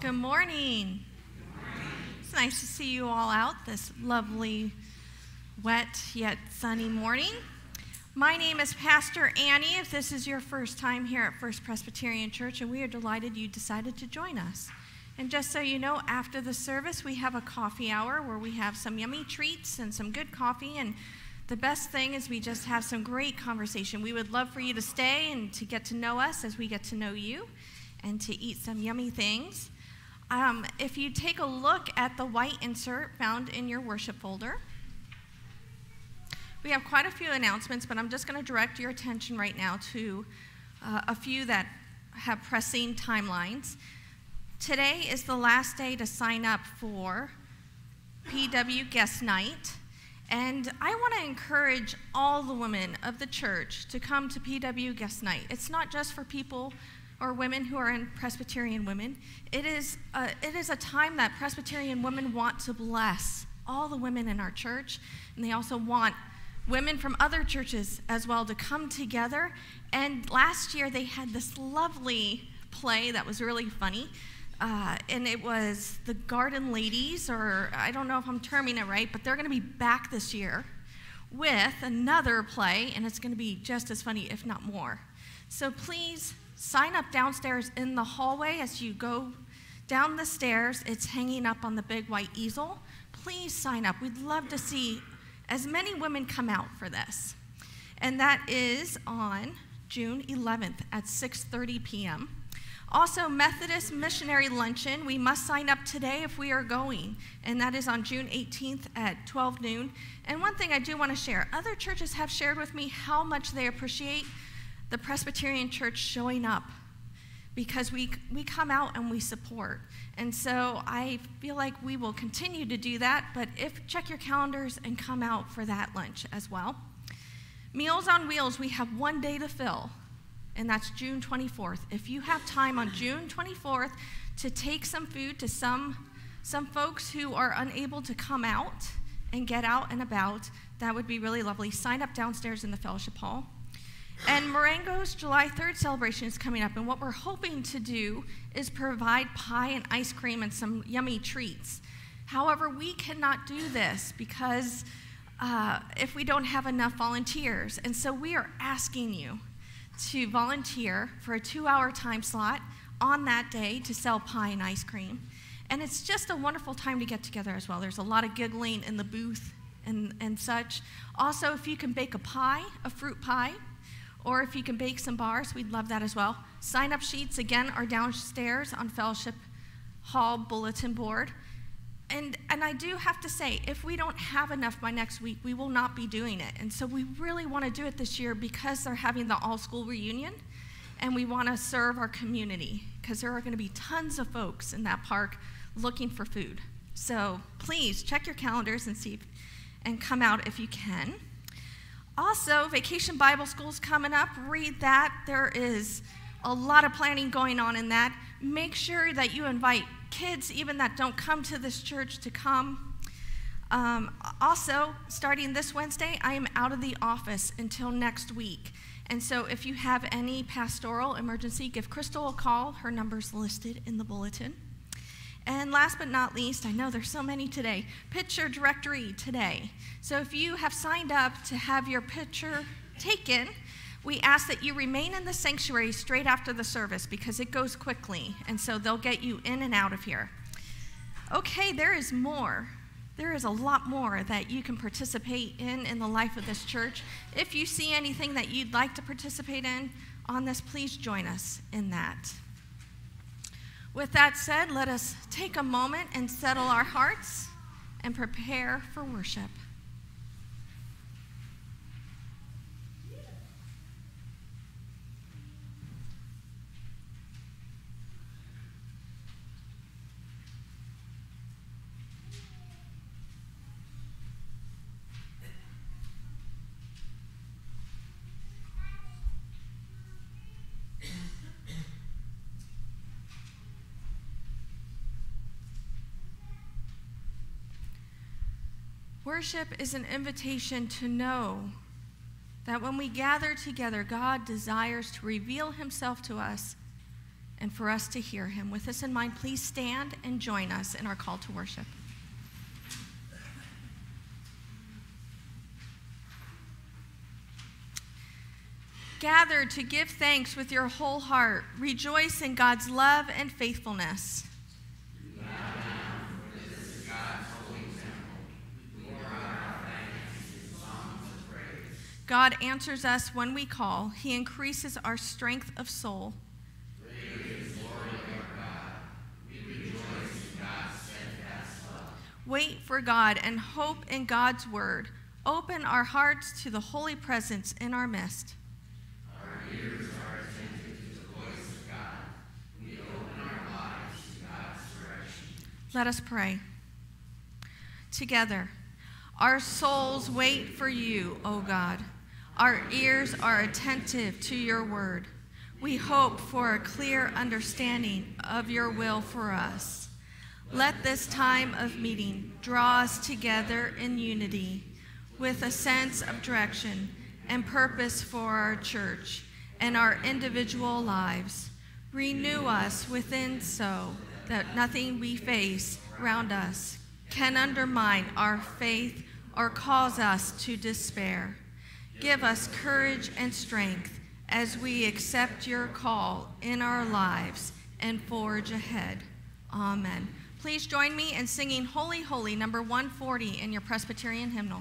Good morning. It's nice to see you all out this lovely, wet yet sunny morning. My name is Pastor Annie, if this is your first time here at First Presbyterian Church, and we are delighted you decided to join us. And just so you know, after the service, we have a coffee hour where we have some yummy treats and some good coffee, and the best thing is we just have some great conversation. We would love for you to stay and to get to know us as we get to know you and to eat some yummy things. If you take a look at the white insert found in your worship folder, we have quite a few announcements, but I'm just going to direct your attention right now to a few that have pressing timelines. Today is the last day to sign up for PW Guest Night, and I want to encourage all the women of the church to come to PW Guest Night. It's not just for people or women who are in Presbyterian women. It is a time that Presbyterian women want to bless all the women in our church, and they also want women from other churches as well to come together. And last year they had this lovely play that was really funny, and it was the Garden Ladies, or I don't know if I'm terming it right, but they're going to be back this year with another play, and it's going to be just as funny, if not more. So please sign up downstairs in the hallway as you go down the stairs. It's hanging up on the big white easel. Please sign up. We'd love to see as many women come out for this. And that is on June 11th at 6:30 p.m. Also, Methodist Missionary Luncheon. We must sign up today if we are going, and that is on June 18th at 12 noon. And one thing I do want to share, other churches have shared with me how much they appreciate the Presbyterian Church showing up, because we come out and we support. And so I feel like we will continue to do that, but check your calendars and come out for that lunch as well. Meals on Wheels, we have one day to fill, and that's June 24th. If you have time on June 24th to take some food to some folks who are unable to come out and get out and about, that would be really lovely. Sign up downstairs in the fellowship hall. And Marengo's July 3rd celebration is coming up, and what we're hoping to do is provide pie and ice cream and some yummy treats. However, we cannot do this because if we don't have enough volunteers, and so we are asking you to volunteer for a 2-hour time slot on that day to sell pie and ice cream. And it's just a wonderful time to get together as well. There's a lot of giggling in the booth and such. Also, if you can bake a pie, a fruit pie, or if you can bake some bars, we'd love that as well. Sign-up sheets, again, are downstairs on Fellowship Hall bulletin board. And I do have to say, if we don't have enough by next week, we will not be doing it. And so we really want to do it this year because they're having the all-school reunion, and we want to serve our community because there are going to be tons of folks in that park looking for food. So please check your calendars and come out if you can. Also, Vacation Bible School's coming up. Read that. There is a lot of planning going on in that. Make sure that you invite kids, even that don't come to this church, to come. Also, starting this Wednesday, I am out of the office until next week. And so if you have any pastoral emergency, give Crystal a call. Her number's listed in the bulletin. And last but not least, I know there's so many today, picture directory today. So if you have signed up to have your picture taken, we ask that you remain in the sanctuary straight after the service because it goes quickly, and so they'll get you in and out of here. Okay, there is more. There is a lot more that you can participate in the life of this church. If you see anything that you'd like to participate in on this, please join us in that. With that said, let us take a moment and settle our hearts and prepare for worship. Worship is an invitation to know that when we gather together, God desires to reveal himself to us and for us to hear him. With this in mind, please stand and join us in our call to worship. Gather to give thanks with your whole heart. Rejoice in God's love and faithfulness. God answers us when we call. He increases our strength of soul. Wait for God and hope in God's word. Open our hearts to the holy presence in our midst. Our ears are attentive to the voice of God. We open our lives to God's direction. Let us pray. Together, our souls wait for you, O God. Our ears are attentive to your word. We hope for a clear understanding of your will for us. Let this time of meeting draw us together in unity with a sense of direction and purpose for our church and our individual lives. Renew us within so that nothing we face around us can undermine our faith or cause us to despair. Give us courage and strength as we accept your call in our lives and forge ahead. Amen. Please join me in singing Holy, Holy, number 140 in your Presbyterian hymnal.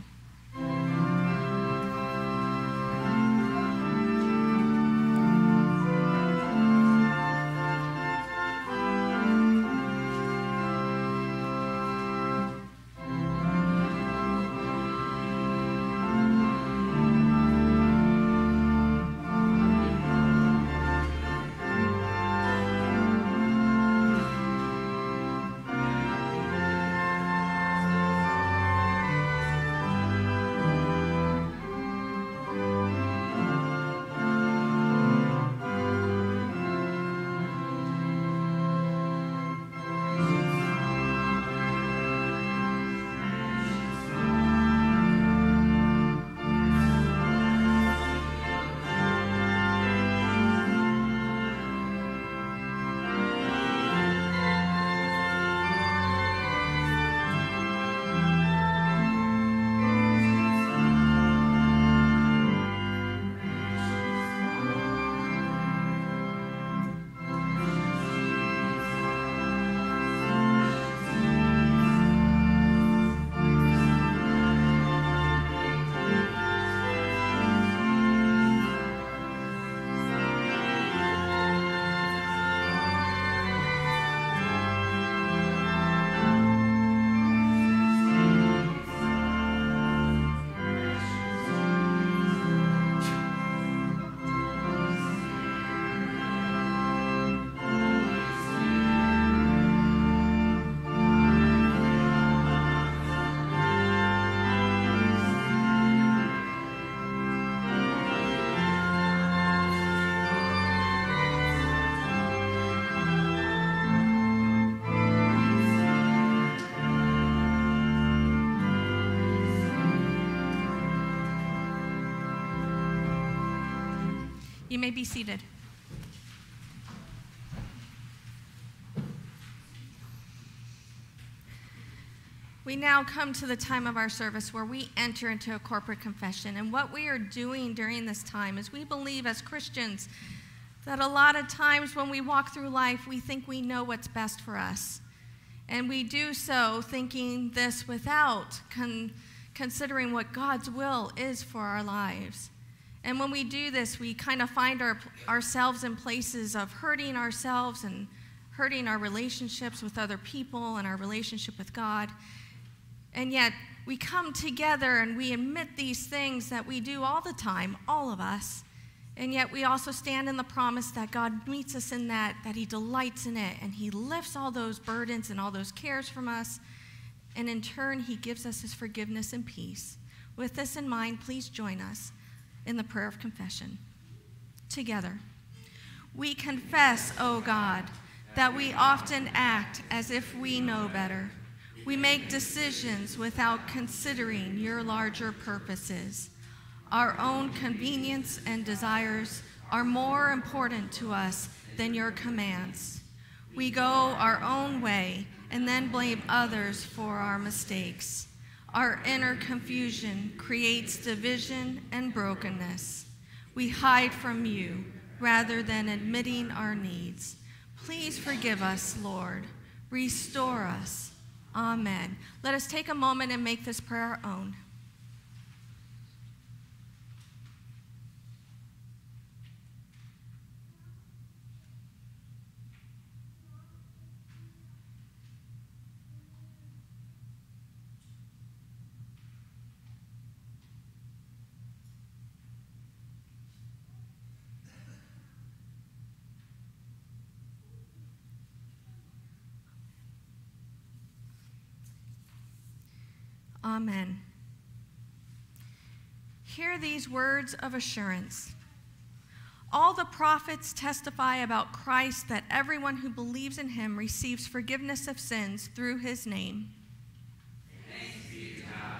You may be seated. We now come to the time of our service where we enter into a corporate confession. And what we are doing during this time is we believe as Christians that a lot of times when we walk through life, we think we know what's best for us. And we do so thinking this without considering what God's will is for our lives. And when we do this, we kind of find ourselves in places of hurting ourselves and hurting our relationships with other people and our relationship with God. And yet, we come together and we admit these things that we do all the time, all of us. And yet, we also stand in the promise that God meets us in that He delights in it, and He lifts all those burdens and all those cares from us. And in turn, He gives us His forgiveness and peace. With this in mind, please join us in the prayer of confession. Together, we confess, O God, that we often act as if we know better. We make decisions without considering your larger purposes. Our own convenience and desires are more important to us than your commands. We go our own way and then blame others for our mistakes. Our inner confusion creates division and brokenness. We hide from you rather than admitting our needs. Please forgive us, Lord. Restore us. Amen. Let us take a moment and make this prayer our own. Amen. Hear these words of assurance. All the prophets testify about Christ, that everyone who believes in him receives forgiveness of sins through his name. Thanks be to God.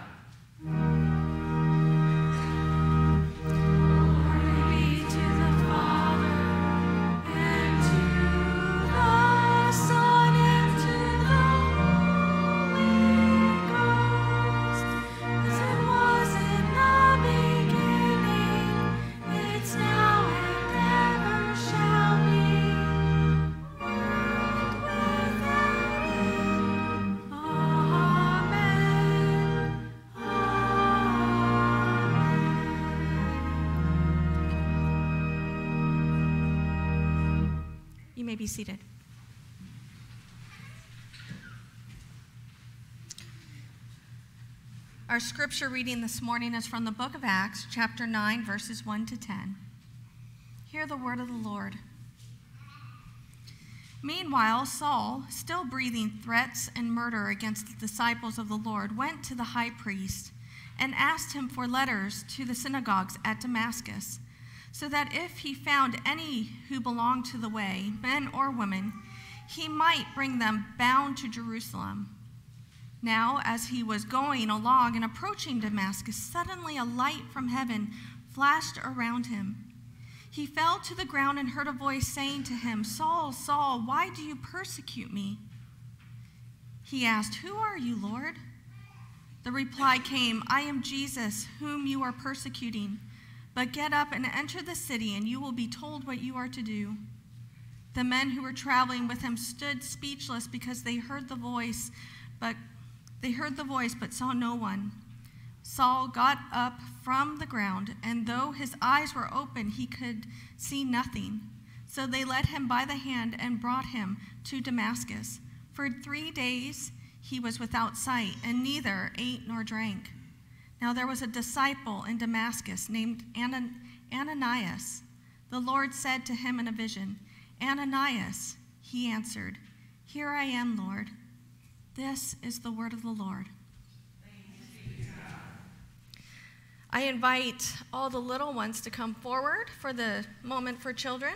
You may be seated. Our scripture reading this morning is from the book of Acts, chapter 9, verses 1 to 10. Hear the word of the Lord. Meanwhile, Saul, still breathing threats and murder against the disciples of the Lord, went to the high priest and asked him for letters to the synagogues at Damascus, so that if he found any who belonged to the way, men or women, he might bring them bound to Jerusalem. Now, as he was going along and approaching Damascus, suddenly a light from heaven flashed around him. He fell to the ground and heard a voice saying to him, "Saul, Saul, why do you persecute me?" He asked, "Who are you, Lord?" The reply came, "I am Jesus, whom you are persecuting. But get up and enter the city, and you will be told what you are to do." The men who were traveling with him stood speechless because they heard the voice, but saw no one. Saul got up from the ground, and though his eyes were open, he could see nothing. So they led him by the hand and brought him to Damascus. For 3 days he was without sight, and neither ate nor drank. Now there was a disciple in Damascus named Ananias. The Lord said to him in a vision, "Ananias." He answered, "Here I am, Lord." This is the word of the Lord. I invite all the little ones to come forward for the moment for children.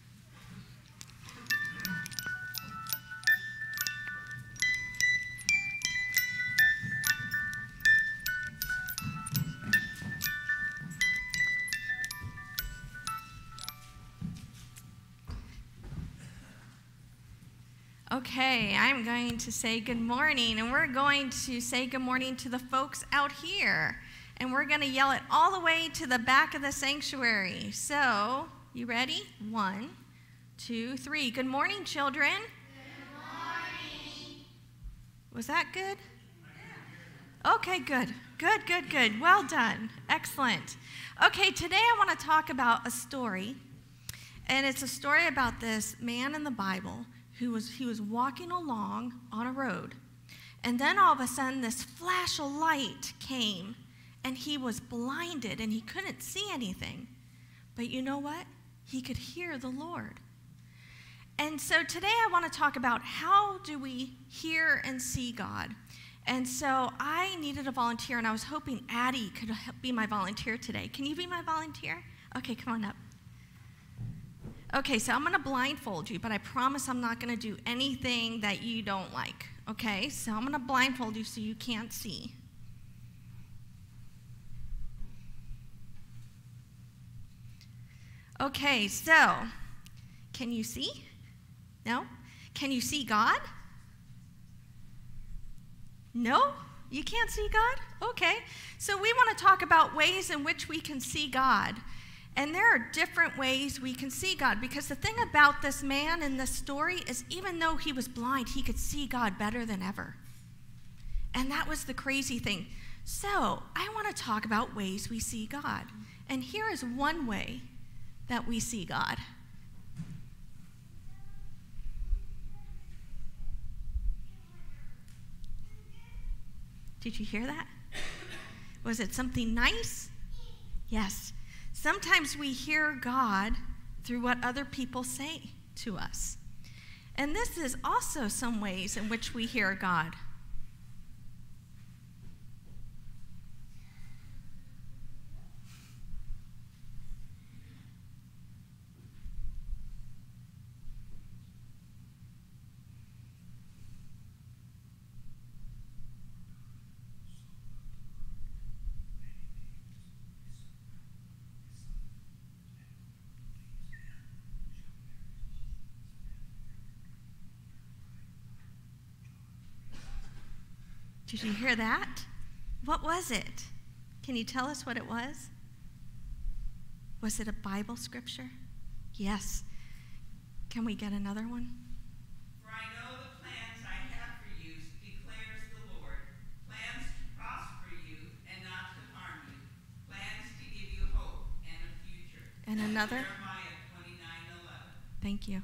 Okay, I'm going to say good morning, and we're going to say good morning to the folks out here. And we're going to yell it all the way to the back of the sanctuary. So, you ready? 1, 2, 3. Good morning, children. Good morning. Was that good? Okay, good. Good. Well done. Excellent. Okay, today I want to talk about a story. And it's a story about this man in the Bible who was walking along on a road. And then all of a sudden this flash of light came, and he was blinded and he couldn't see anything. But you know what? He could hear the Lord. And so today I want to talk about how do we hear and see God. And so I needed a volunteer, and I was hoping Addie could be my volunteer today. Can you be my volunteer? Okay, come on up. Okay, so I'm going to blindfold you, but I promise I'm not going to do anything that you don't like. Okay, so I'm going to blindfold you so you can't see. Okay, so Can you see? No? Can you see God? No? You can't see God? Okay. So we want to talk about ways in which we can see God. And there are different ways we can see God, because the thing about this man in this story is even though he was blind, he could see God better than ever. And that was the crazy thing. So I want to talk about ways we see God. And here is one way that we see God. Did you hear that? Was it something nice? Yes. Sometimes we hear God through what other people say to us. And this is also some ways in which we hear God. Did you hear that? What was it? Can you tell us what it was? Was it a Bible scripture? Yes. Can we get another one? For I know the plans I have for you, declares the Lord. Plans to prosper you and not to harm you. Plans to give you hope and a future. And another? Jeremiah 29:11. Thank you.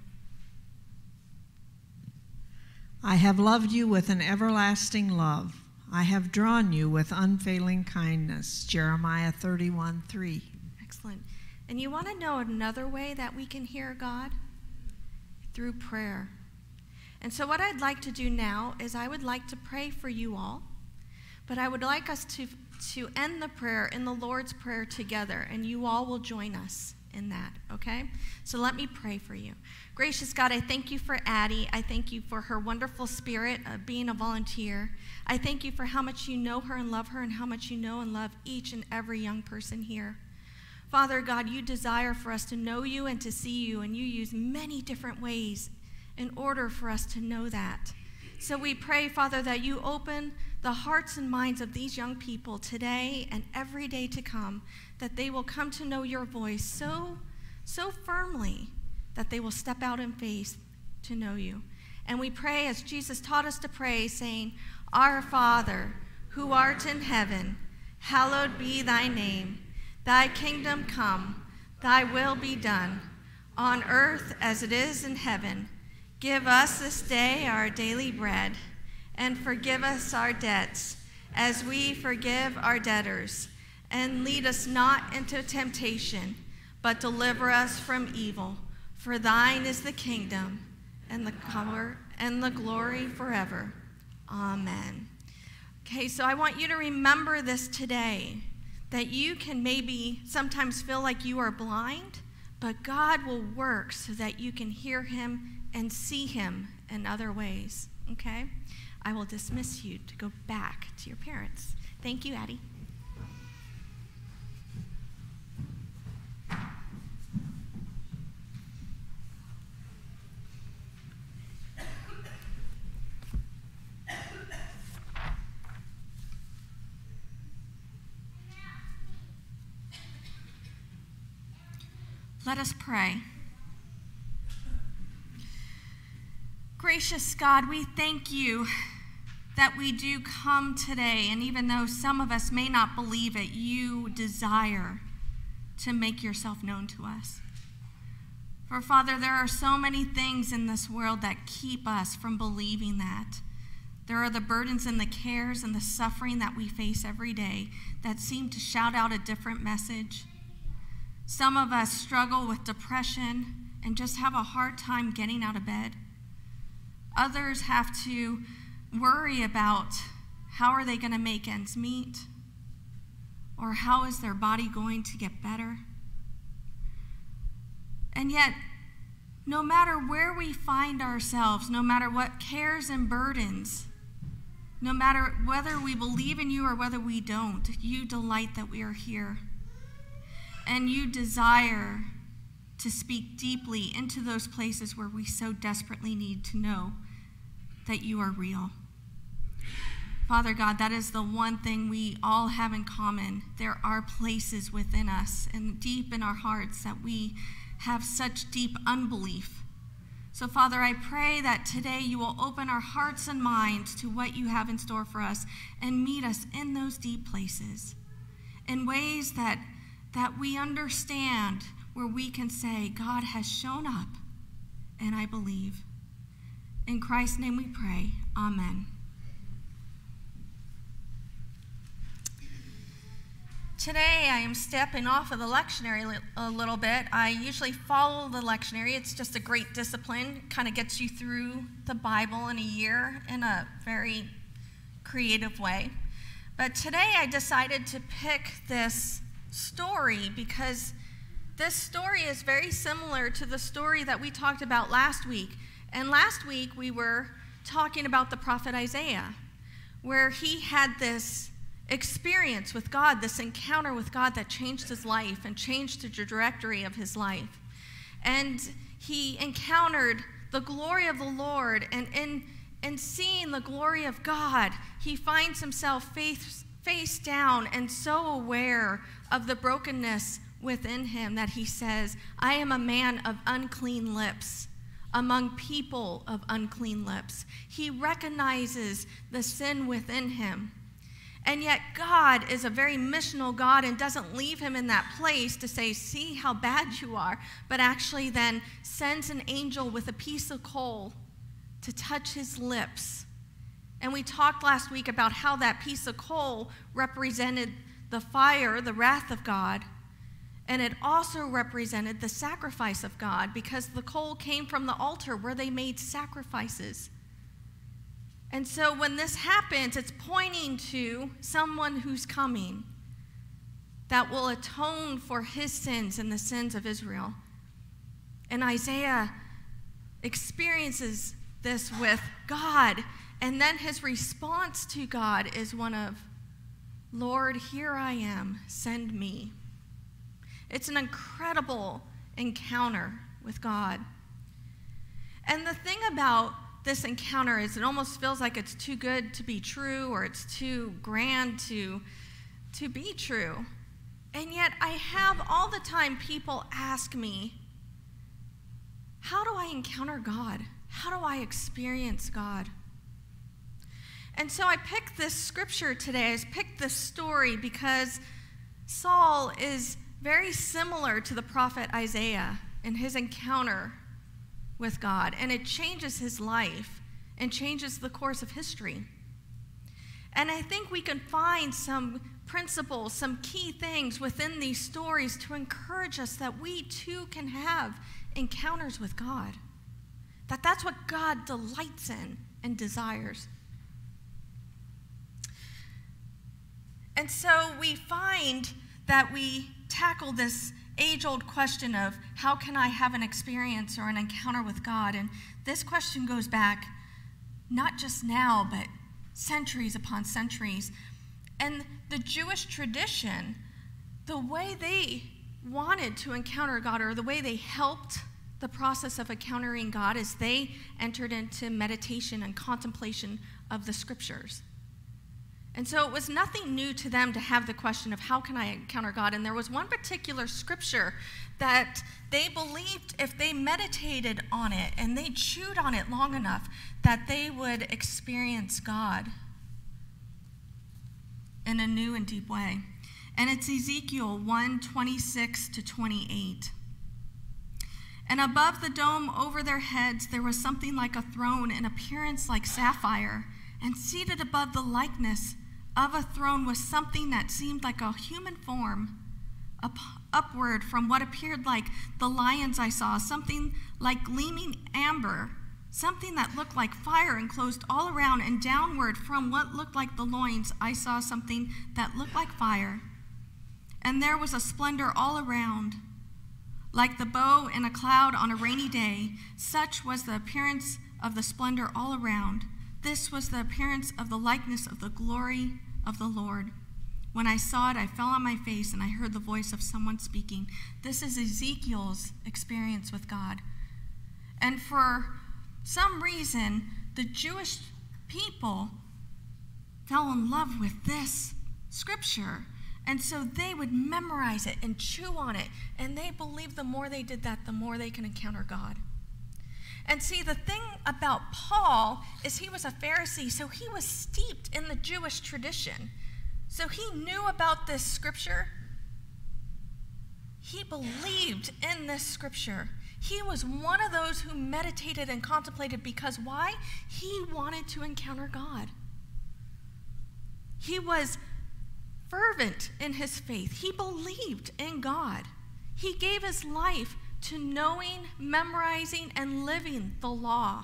I have loved you with an everlasting love. I have drawn you with unfailing kindness. Jeremiah 31:3. Excellent. And you want to know another way that we can hear God? Through prayer. And so what I'd like to do now is I would like to pray for you all, but I would like us to end the prayer in the Lord's Prayer together, and you all will join us in that, okay? So let me pray for you. Gracious God, I thank you for Addie. I thank you for her wonderful spirit of being a volunteer. I thank you for how much you know her and love her, and how much you know and love each and every young person here. Father God, you desire for us to know you and to see you, and you use many different ways in order for us to know that. So we pray, Father, that you open the hearts and minds of these young people today and every day to come, that they will come to know your voice so firmly that they will step out in faith to know you. And we pray as Jesus taught us to pray, saying, Our Father, who art in heaven, hallowed be thy name. Thy kingdom come, thy will be done, on earth as it is in heaven. Give us this day our daily bread, and forgive us our debts, as we forgive our debtors. And lead us not into temptation, but deliver us from evil. For thine is the kingdom, and the power, and the glory forever. Amen. Okay, so I want you to remember this today, that you can maybe sometimes feel like you are blind, but God will work so that you can hear him and see him in other ways, okay? I will dismiss you to go back to your parents. Thank you, Addie. Let us pray. Gracious God, we thank you that we do come today, and even though some of us may not believe it, you desire to make yourself known to us. For Father, there are so many things in this world that keep us from believing that. There are the burdens and the cares and the suffering that we face every day that seem to shout out a different message. Some of us struggle with depression and just have a hard time getting out of bed. Others have to worry about how are they going to make ends meet, or how is their body going to get better. And yet, no matter where we find ourselves, no matter what cares and burdens, no matter whether we believe in you or whether we don't, you delight that we are here. And you desire to speak deeply into those places where we so desperately need to know that you are real. Father God, that is the one thing we all have in common. There are places within us and deep in our hearts that we have such deep unbelief. So, Father, I pray that today you will open our hearts and minds to what you have in store for us and meet us in those deep places in ways that we understand, where we can say, God has shown up, and I believe. In Christ's name we pray. Amen. Today I am stepping off of the lectionary a little bit. I usually follow the lectionary. It's just a great discipline. Kind of gets you through the Bible in a year in a very creative way. But today I decided to pick this story because this story is very similar to the story that we talked about last week. And last week we were talking about the prophet Isaiah, where he had this experience with God, this encounter with God that changed his life and changed the trajectory of his life. And he encountered the glory of the Lord, and in seeing the glory of God, he finds himself face down and so aware of the brokenness within him that he says, I am a man of unclean lips, among people of unclean lips. He recognizes the sin within him. And yet God is a very missional God and doesn't leave him in that place to say, see how bad you are, but actually then sends an angel with a piece of coal to touch his lips. And we talked last week about how that piece of coal represented the fire, the wrath of God, and it also represented the sacrifice of God, because the coal came from the altar where they made sacrifices. And so when this happens, it's pointing to someone who's coming that will atone for his sins and the sins of Israel. And Isaiah experiences this with God, and then his response to God is one of, Lord, here I am, send me. It's an incredible encounter with God. And the thing about this encounter is it almost feels like it's too good to be true, or it's too grand to be true. And yet I have all the time people ask me, how do I encounter God? How do I experience God? And so I picked this scripture today. I picked this story because Saul is very similar to the prophet Isaiah in his encounter with God, and it changes his life and changes the course of history. And I think we can find some principles, some key things within these stories to encourage us that we too can have encounters with God, that's what God delights in and desires. And so we find that we tackle this age-old question of how can I have an experience or an encounter with God? And this question goes back not just now, but centuries upon centuries. And the Jewish tradition, the way they wanted to encounter God, or the way they helped the process of encountering God, is they entered into meditation and contemplation of the scriptures. And so it was nothing new to them to have the question of how can I encounter God? And there was one particular scripture that they believed if they meditated on it and they chewed on it long enough, that they would experience God in a new and deep way. And it's Ezekiel 1:26-28. And above the dome over their heads there was something like a throne in appearance like sapphire, and seated above the likeness of a throne was something that seemed like a human form, upward from what appeared like the lions I saw, something like gleaming amber, something that looked like fire enclosed all around, and downward from what looked like the loins I saw something that looked like fire. And there was a splendor all around, like the bow in a cloud on a rainy day. Such was the appearance of the splendor all around. This was the appearance of the likeness of the glory of the Lord. When I saw it, I fell on my face, and I heard the voice of someone speaking. This is Ezekiel's experience with God. And for some reason, the Jewish people fell in love with this scripture. And so they would memorize it and chew on it. And they believed the more they did that, the more they can encounter God. And see, the thing about Paul is he was a Pharisee, so he was steeped in the Jewish tradition. So he knew about this scripture. He believed in this scripture. He was one of those who meditated and contemplated because why? He wanted to encounter God. He was fervent in his faith. He believed in God. He gave his life to knowing, memorizing, and living the law.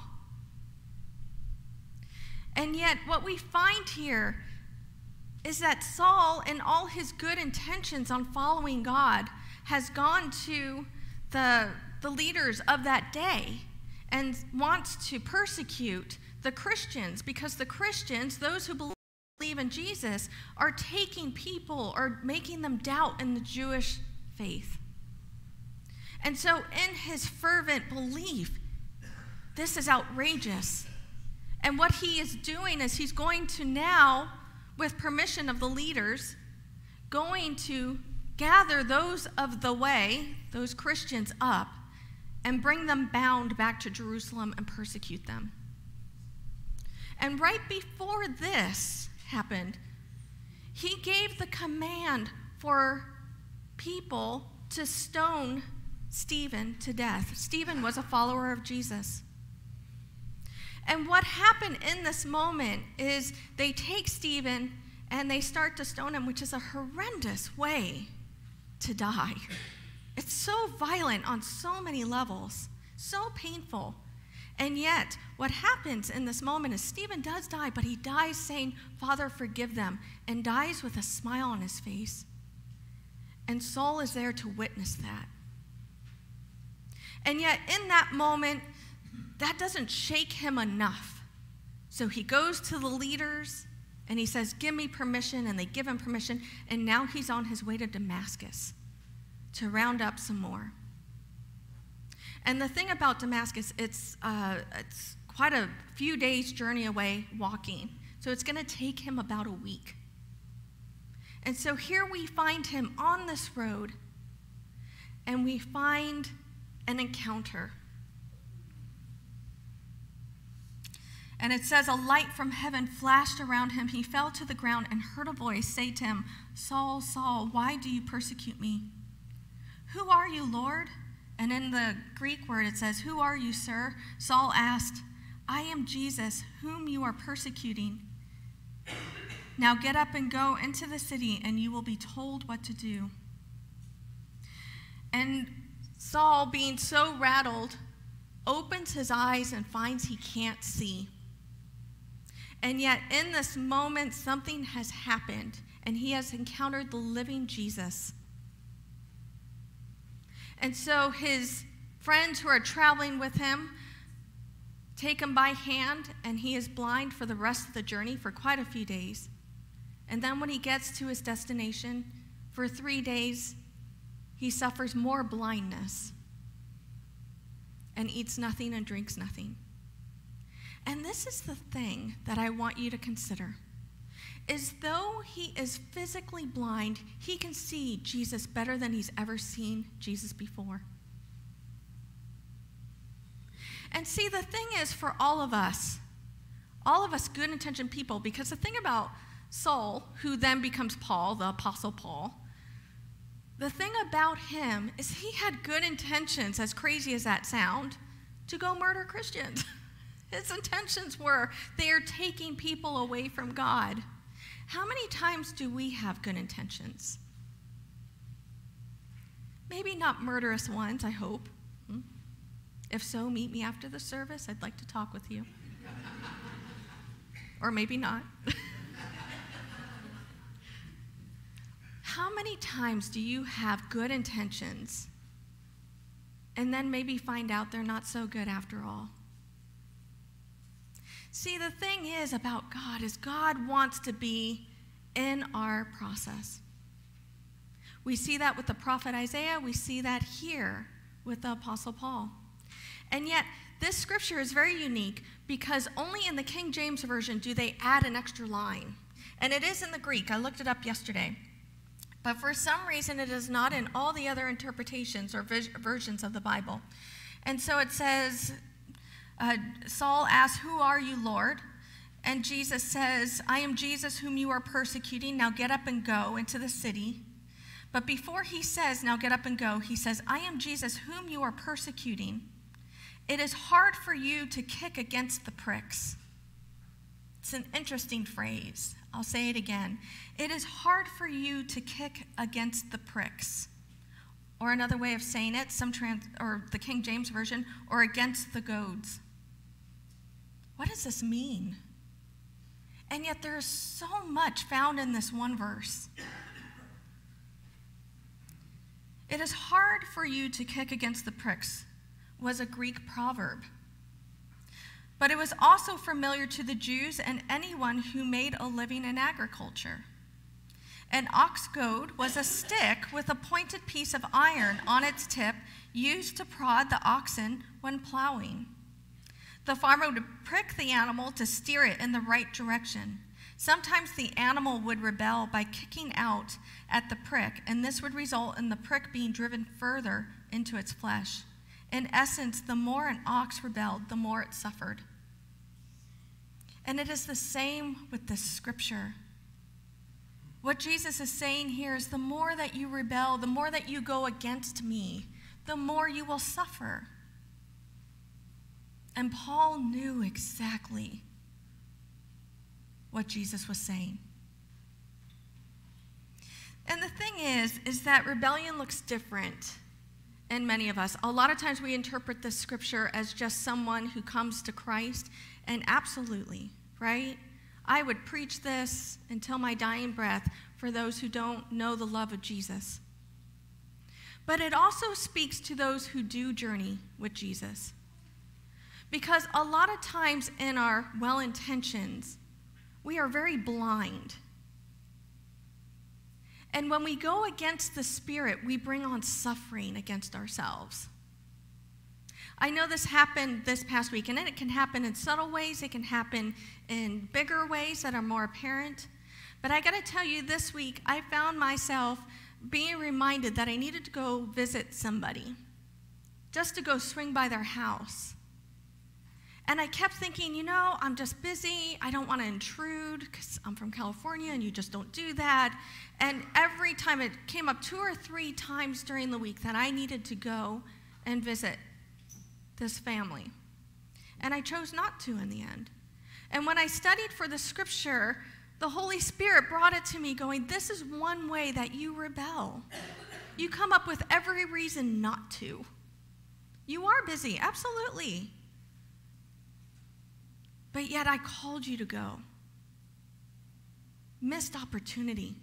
And yet, what we find here is that Saul, in all his good intentions on following God, has gone to the leaders of that day and wants to persecute the Christians because the Christians, those who believe in Jesus, are taking people or making them doubt in the Jewish faith. And so in his fervent belief, this is outrageous. And what he is doing is he's going to now, with permission of the leaders, going to gather those of the way, those Christians, up and bring them bound back to Jerusalem and persecute them. And right before this happened, he gave the command for people to stone Stephen to death. Stephen was a follower of Jesus. And what happened in this moment is they take Stephen and they start to stone him, which is a horrendous way to die. It's so violent on so many levels, so painful. And yet, what happens in this moment is Stephen does die, but he dies saying, "Father, forgive them," and dies with a smile on his face. And Saul is there to witness that. And yet, in that moment, that doesn't shake him enough. So he goes to the leaders and he says, "Give me permission," and they give him permission, and now he's on his way to Damascus to round up some more. And the thing about Damascus, it's quite a few days' journey away walking. So it's going to take him about a week. And so here we find him on this road, and we find an encounter. And it says, a light from heaven flashed around him. He fell to the ground and heard a voice say to him, "Saul, Saul, why do you persecute me? Who are you, Lord?" And in the Greek word it says, "Who are you, sir?" Saul asked, "I am Jesus, whom you are persecuting. Now get up and go into the city, and you will be told what to do." And Saul, being so rattled, opens his eyes and finds he can't see. And yet, in this moment, something has happened, and he has encountered the living Jesus. And so his friends who are traveling with him take him by hand, and he is blind for the rest of the journey for quite a few days. And then when he gets to his destination, for 3 days, he suffers more blindness and eats nothing and drinks nothing. And this is the thing that I want you to consider. Is though he is physically blind, he can see Jesus better than he's ever seen Jesus before. And see, the thing is for all of us good-intentioned people, because the thing about Saul, who then becomes Paul, the Apostle Paul, the thing about him is he had good intentions, as crazy as that sound, to go murder Christians. His intentions were, they are taking people away from God. How many times do we have good intentions? Maybe not murderous ones, I hope. If so, meet me after the service. I'd like to talk with you. Or maybe not. How many times do you have good intentions and then maybe find out they're not so good after all? See, the thing is about God is God wants to be in our process. We see that with the prophet Isaiah. We see that here with the Apostle Paul. And yet, this scripture is very unique because only in the King James Version do they add an extra line. And it is in the Greek. I looked it up yesterday. But for some reason, it is not in all the other interpretations or versions of the Bible. And so it says, Saul asks, "Who are you, Lord?" And Jesus says, "I am Jesus whom you are persecuting. Now get up and go into the city." But before he says, "Now get up and go," he says, "I am Jesus whom you are persecuting. It is hard for you to kick against the pricks." It's an interesting phrase. I'll say it again. It is hard for you to kick against the pricks. Or another way of saying it, or the King James Version, or against the goads. What does this mean? And yet there is so much found in this one verse. It is hard for you to kick against the pricks was a Greek proverb. But it was also familiar to the Jews and anyone who made a living in agriculture. An ox goad was a stick with a pointed piece of iron on its tip used to prod the oxen when plowing. The farmer would prick the animal to steer it in the right direction. Sometimes the animal would rebel by kicking out at the prick, and this would result in the prick being driven further into its flesh. In essence, the more an ox rebelled, the more it suffered. And it is the same with this scripture. What Jesus is saying here is the more that you rebel, the more that you go against me, the more you will suffer. And Paul knew exactly what Jesus was saying. And the thing is that rebellion looks different in many of us. A lot of times we interpret this scripture as just someone who comes to Christ, and absolutely, right? I would preach this until my dying breath for those who don't know the love of Jesus. But it also speaks to those who do journey with Jesus. Because a lot of times in our well-intentions, we are very blind. And when we go against the Spirit, we bring on suffering against ourselves. I know this happened this past week, and it can happen in subtle ways. It can happen in bigger ways that are more apparent. But I got to tell you, this week, I found myself being reminded that I needed to go visit somebody, just to go swing by their house. And I kept thinking, I'm just busy. I don't want to intrude because I'm from California and you just don't do that. And every time it came up 2 or 3 times during the week that I needed to go and visit this family. And I chose not to in the end. And when I studied for the scripture, the Holy Spirit brought it to me going, this is one way that you rebel. You come up with every reason not to. You are busy, absolutely. But yet I called you to go. Missed opportunity.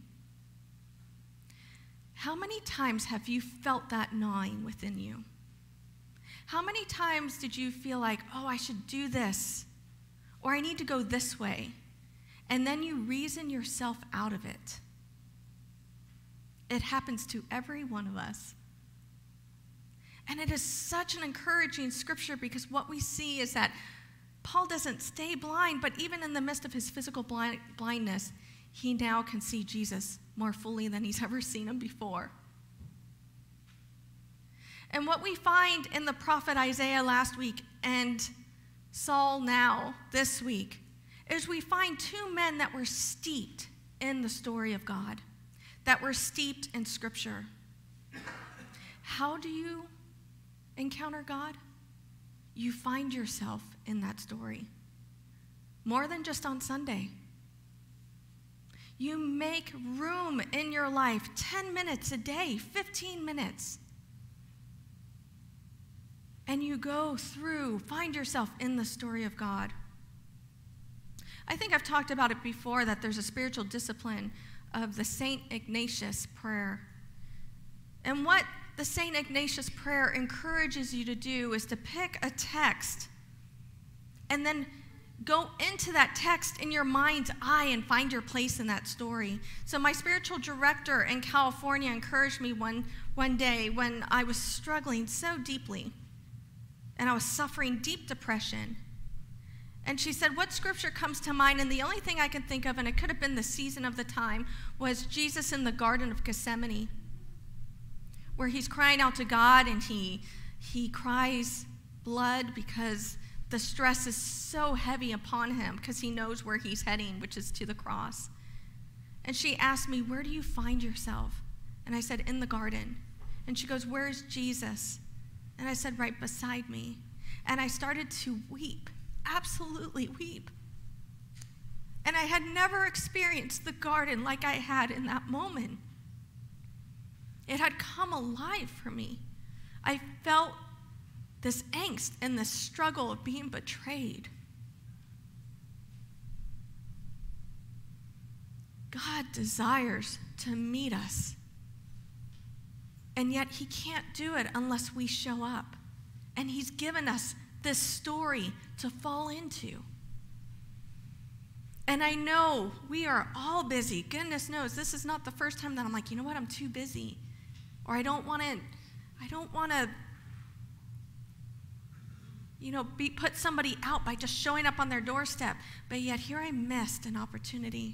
How many times have you felt that gnawing within you? How many times did you feel like, I should do this, or I need to go this way, and then you reason yourself out of it? It happens to every one of us. And it is such an encouraging scripture because what we see is that Paul doesn't stay blind, but even in the midst of his physical blindness, he now can see Jesus more fully than he's ever seen him before. And what we find in the prophet Isaiah last week and Saul now this week is we find 2 men that were steeped in the story of God, that were steeped in Scripture. How do you encounter God? You find yourself in that story. More than just on Sunday. You make room in your life, 10 minutes a day, 15 minutes. And you go through, find yourself in the story of God. I think I've talked about it before, that there's a spiritual discipline of the St. Ignatius prayer. And what the St. Ignatius prayer encourages you to do is to pick a text and then go into that text in your mind's eye and find your place in that story. So my spiritual director in California encouraged me one day when I was struggling so deeply and I was suffering deep depression. And she said, what scripture comes to mind? And the only thing I can think of, and it could have been the season of the time, was Jesus in the Garden of Gethsemane, where he's crying out to God and he cries blood because the stress is so heavy upon him because he knows where he's heading, which is to the cross. And she asked me, where do you find yourself? And I said, in the garden. And she goes, where's Jesus? And I said, right beside me. And I started to weep, absolutely weep. And I had never experienced the garden like I had in that moment. It had come alive for me. I felt this angst and this struggle of being betrayed. God desires to meet us, and yet he can't do it unless we show up. And he's given us this story to fall into. And I know we are all busy. Goodness knows this is not the first time that I'm like, you know what, I'm too busy. Or I don't want to put somebody out by just showing up on their doorstep. But yet here I missed an opportunity.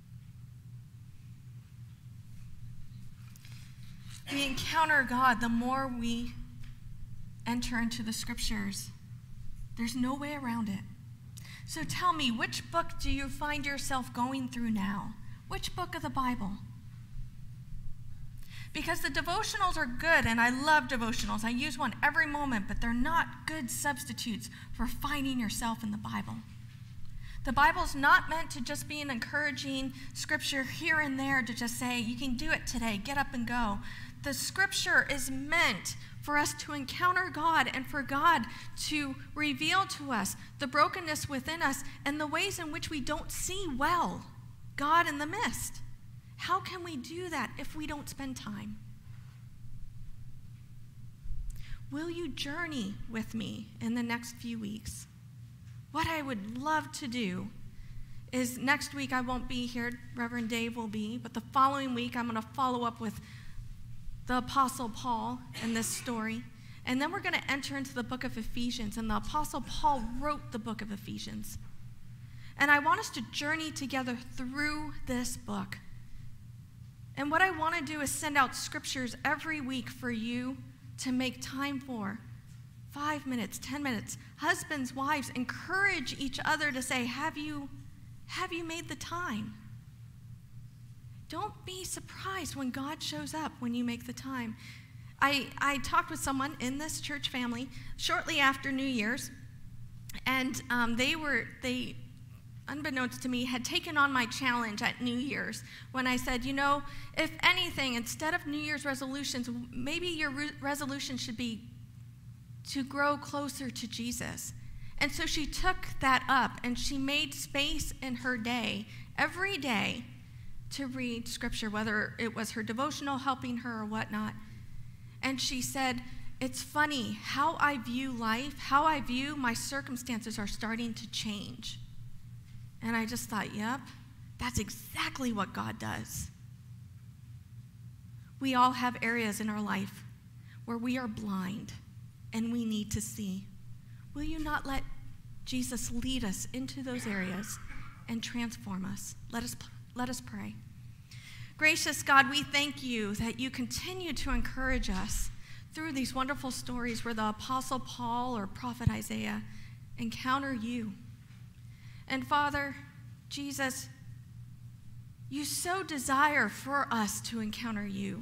We encounter God the more we enter into the scriptures. There's no way around it. So tell me, which book do you find yourself going through now? Which book of the Bible? Because the devotionals are good, and I love devotionals. I use one every moment, but they're not good substitutes for finding yourself in the Bible. The Bible's not meant to just be an encouraging scripture here and there to just say, you can do it today, get up and go. The scripture is meant for us to encounter God and for God to reveal to us the brokenness within us and the ways in which we don't see well God in the midst. How can we do that if we don't spend time? Will you journey with me in the next few weeks? What I would love to do is next week I won't be here, Reverend Dave will be, but the following week I'm going to follow up with the Apostle Paul in this story. And then we're going to enter into the book of Ephesians, and the Apostle Paul wrote the book of Ephesians. And I want us to journey together through this book. And what I want to do is send out scriptures every week for you to make time for. 5 minutes, 10 minutes. Husbands, wives, encourage each other to say, have you made the time? Don't be surprised when God shows up when you make the time. I talked with someone in this church family shortly after New Year's, and they unbeknownst to me, had taken on my challenge at New Year's when I said, if anything, instead of New Year's resolutions, maybe your resolution should be to grow closer to Jesus. And so she took that up and she made space in her day, every day, to read scripture, whether it was her devotional helping her or whatnot. And she said, it's funny how I view life, how I view my circumstances are starting to change. And I just thought, yep, that's exactly what God does. We all have areas in our life where we are blind and we need to see. Will you not let Jesus lead us into those areas and transform us? Let us pray. Gracious God, we thank you that you continue to encourage us through these wonderful stories where the Apostle Paul or Prophet Isaiah encounter you. And Father, Jesus, you so desire for us to encounter you.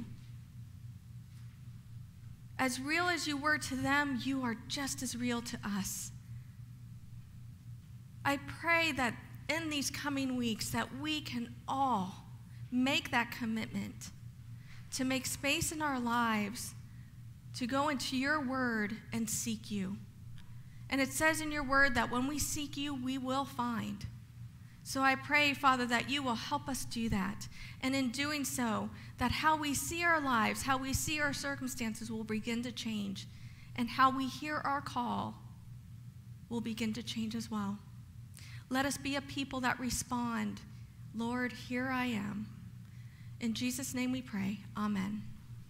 As real as you were to them, you are just as real to us. I pray that in these coming weeks that we can all make that commitment to make space in our lives to go into your word and seek you. And it says in your word that when we seek you, we will find. So I pray, Father, that you will help us do that. And in doing so, that how we see our lives, how we see our circumstances will begin to change. And how we hear our call will begin to change as well. Let us be a people that respond, Lord, here I am. In Jesus' name we pray. Amen.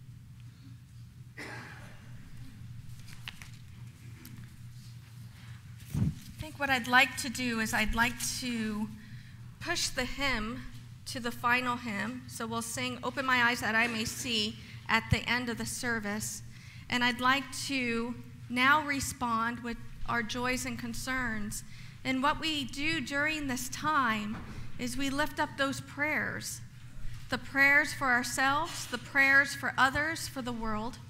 I think what I'd like to do is I'd like to push the hymn to the final hymn. So we'll sing Open My Eyes That I May See at the end of the service. And I'd like to now respond with our joys and concerns. And what we do during this time is we lift up those prayers. The prayers for ourselves, the prayers for others, for the world.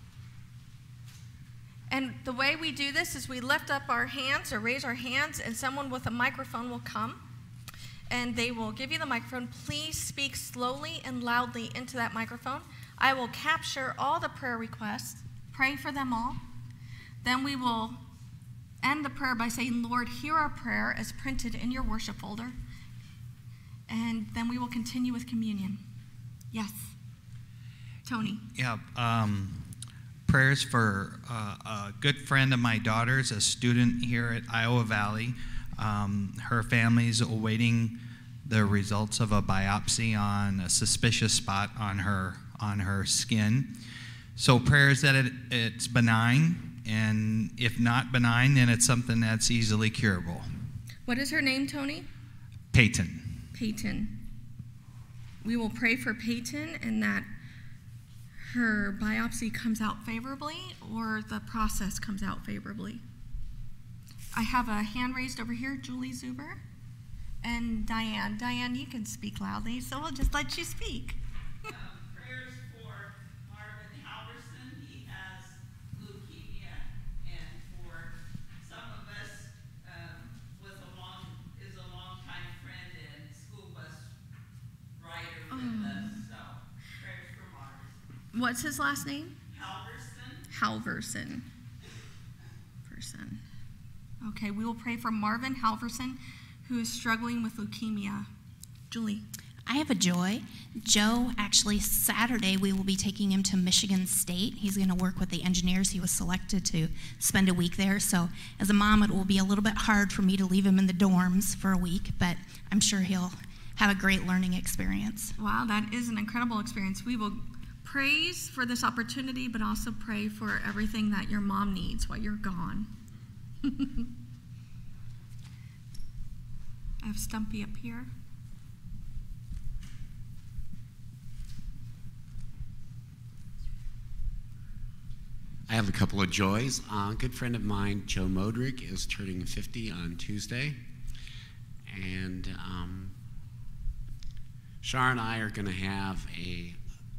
And the way we do this is we lift up our hands or raise our hands, and someone with a microphone will come, and they will give you the microphone. Please speak slowly and loudly into that microphone. I will capture all the prayer requests, pray for them all. Then we will end the prayer by saying, Lord, hear our prayer as printed in your worship folder. And then we will continue with communion. Yes. Tony. Yeah. Prayers for a good friend of my daughter's, a student here at Iowa Valley. Her family's awaiting the results of a biopsy on a suspicious spot on her skin. So prayers that it's benign, and if not benign, then it's something that's easily curable. What is her name, Tony? Peyton. Peyton. We will pray for Peyton and that her biopsy comes out favorably or the process comes out favorably. I have a hand raised over here, Julie Zuber, and Diane. Diane, you can speak loudly, so we'll just let you speak. Prayers for Marvin Halverson. He has leukemia, and for some of us, is a longtime friend and school bus rider with us. So prayers for Marvin. What's his last name? Halverson. Halverson. Okay, we will pray for Marvin Halverson, who is struggling with leukemia. Julie. I have a joy. Joe, actually, Saturday, we will be taking him to Michigan State. He's going to work with the engineers. He was selected to spend a week there. So as a mom, it will be a little bit hard for me to leave him in the dorms for a week, but I'm sure he'll have a great learning experience. Wow, that is an incredible experience. We will praise for this opportunity, but also pray for everything that your mom needs while you're gone. I have Stumpy up here. I have a couple of joys. A good friend of mine, Joe Modrick, is turning 50 on Tuesday. And Shar and I are going to have a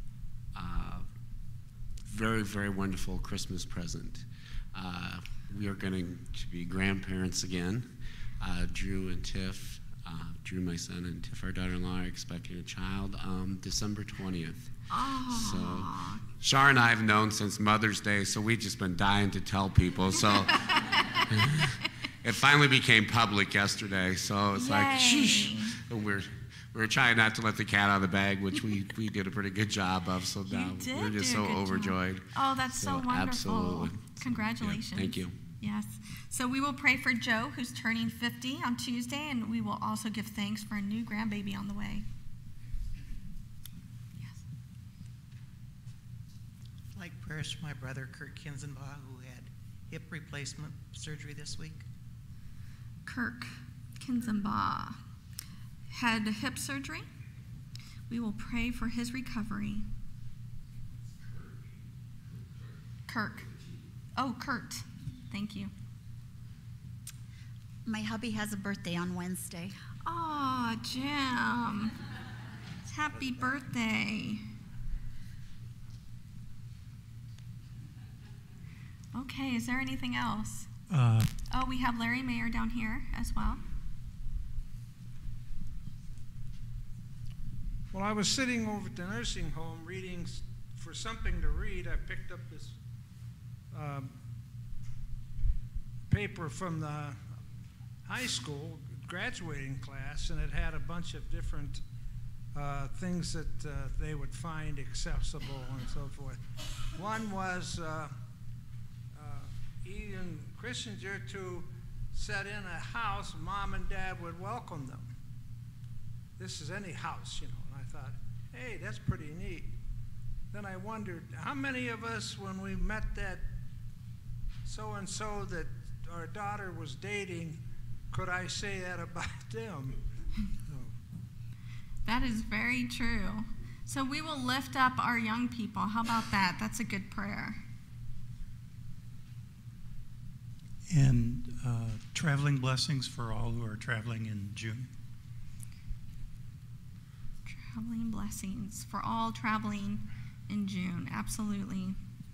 very, very wonderful Christmas present. We are going to be grandparents again. Drew and Tiff, Drew, my son, and Tiff, our daughter-in-law, are expecting a child December 20th. Oh. So Shar and I have known since Mother's Day, so we've just been dying to tell people. So it finally became public yesterday. So it's like, sheesh. We're trying not to let the cat out of the bag, which we did a pretty good job of. So now we're just so overjoyed. Job. Oh, that's so wonderful. Absolutely. Congratulations. Yeah, thank you. Yes. So we will pray for Joe, who's turning 50 on Tuesday, and we will also give thanks for a new grandbaby on the way. Yes. I'd like prayers for my brother, Kurt Kinzenbaugh, who had hip replacement surgery this week. Kirk Kinzenbaugh had hip surgery. We will pray for his recovery. Kirk. Oh, Kurt. Thank you. My hubby has a birthday on Wednesday. Oh, Jim. Happy birthday. Okay, is there anything else? Oh, we have Larry Mayer down here as well. Well, I was sitting over at the nursing home reading for something to read. I picked up this paper from the high school graduating class, and it had a bunch of different things that they would find accessible and so forth. One was Ian Kissinger to said in a house, mom and dad would welcome them. This is any house, and I thought, hey, that's pretty neat. Then I wondered, how many of us, when we met that so-and-so that our daughter was dating, could I say that about them? That is very true. So we will lift up our young people. How about that? That's a good prayer. And traveling blessings for all who are traveling in June. Traveling blessings for all traveling in June. Absolutely.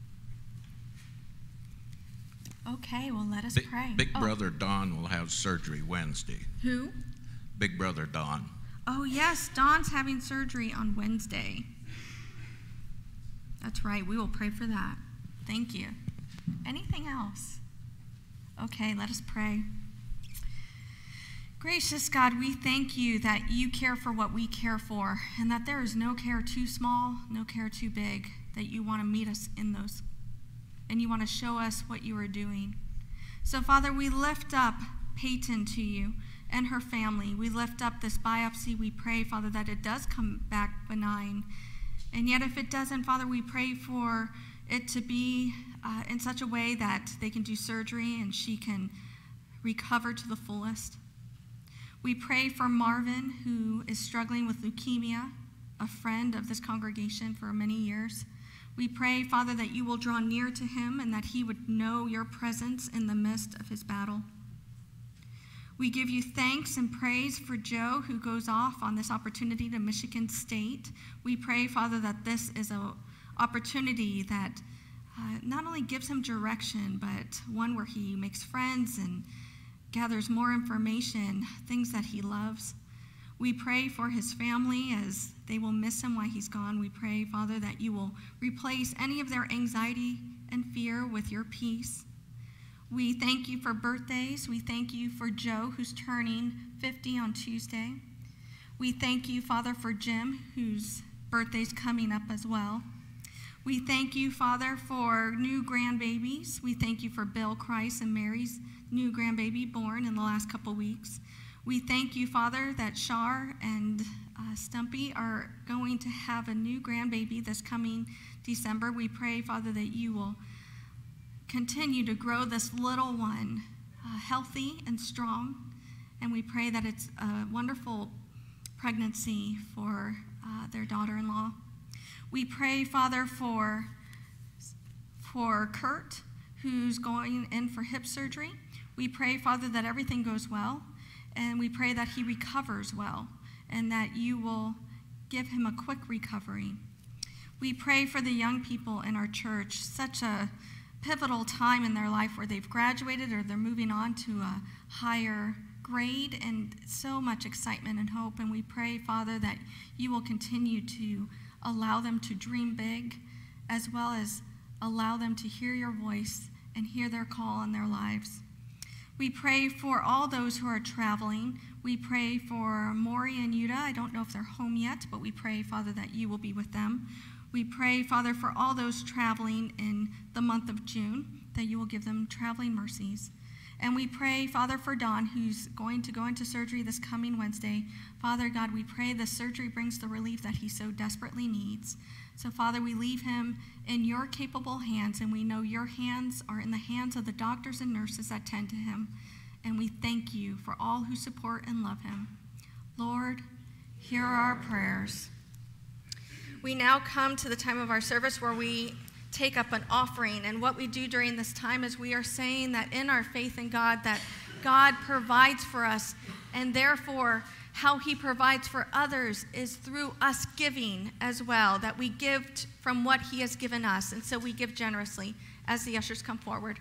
Okay, well, let us pray. Big brother Don will have surgery Wednesday. Who? Big brother Don. Oh, yes, Don's having surgery on Wednesday. That's right. We will pray for that. Thank you. Anything else? Okay, let us pray. Gracious God, we thank you that you care for what we care for, and that there is no care too small, no care too big, that you want to meet us in those, and you want to show us what you are doing. So, Father, we lift up Peyton to you and her family. We lift up this biopsy. We pray, Father, that it does come back benign. And yet if it doesn't, Father, we pray for it to be in such a way that they can do surgery and she can recover to the fullest. We pray for Marvin, who is struggling with leukemia, a friend of this congregation for many years. We pray, Father, that you will draw near to him and that he would know your presence in the midst of his battle. We give you thanks and praise for Joe, who goes off on this opportunity to Michigan State. We pray, Father, that this is an opportunity that not only gives him direction, but one where he makes friends and gathers more information, things that he loves. We pray for his family as they will miss him while he's gone. We pray, Father, that you will replace any of their anxiety and fear with your peace. We thank you for birthdays. We thank you for Joe, who's turning 50 on Tuesday. We thank you, Father, for Jim, whose birthday's coming up as well. We thank you, Father, for new grandbabies. We thank you for Bill Christ and Mary's new grandbaby born in the last couple weeks. We thank you, Father, that Shar and Stumpy are going to have a new grandbaby this coming December. We pray, Father, that you will continue to grow this little one healthy and strong. And we pray that it's a wonderful pregnancy for their daughter-in-law. We pray, Father, for Kurt, who's going in for hip surgery. We pray, Father, that everything goes well. And we pray that he recovers well and that you will give him a quick recovery. We pray for the young people in our church, such a pivotal time in their life where they've graduated or they're moving on to a higher grade, and so much excitement and hope. And we pray, Father, that you will continue to allow them to dream big, as well as allow them to hear your voice and hear their call in their lives. We pray for all those who are traveling. We pray for Maury and Yuta. I don't know if they're home yet, but we pray, Father, that you will be with them. We pray, Father, for all those traveling in the month of June, that you will give them traveling mercies. And we pray, Father, for Don, who's going to go into surgery this coming Wednesday. Father God, we pray the surgery brings the relief that he so desperately needs. So, Father, we leave him in your capable hands, and we know your hands are in the hands of the doctors and nurses that tend to him. And we thank you for all who support and love him. Lord, hear our prayers. We now come to the time of our service where we take up an offering. And what we do during this time is we are saying that in our faith in God, that God provides for us, and therefore how he provides for others is through us giving as well, that we give from what he has given us. And so we give generously as the ushers come forward.